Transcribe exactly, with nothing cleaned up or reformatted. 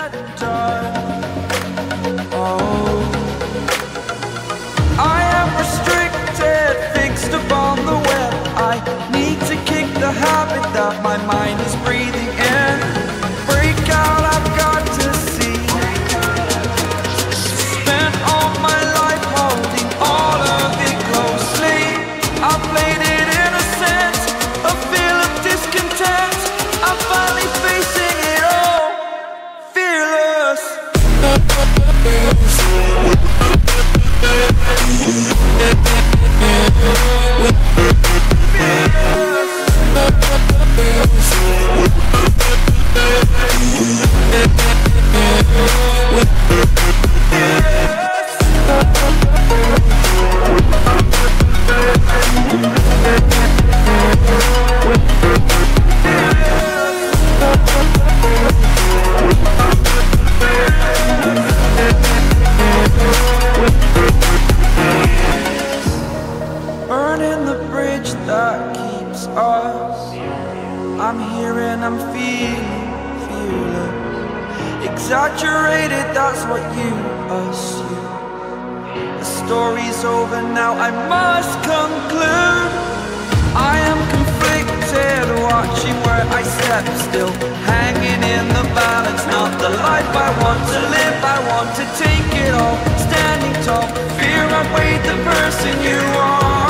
said and done. Oh, I am restricted, fixed upon the web. I need to kick the habit that my mind is breathing in. Break out, I've got to see. Spent all my life holding all of it closely. I played it innocent, a feel of discontent. I'm finally facing it all, fearless. Burning the bridge that keeps us. I'm here and I'm feeling fearless. Exaggerated, that's what you assume. The story's over now, I must conclude. I am conflicted, watching where I step still, hanging in the balance. Not the life I want to live, I want to take it all. Standing tall, fear I weighed the person you are.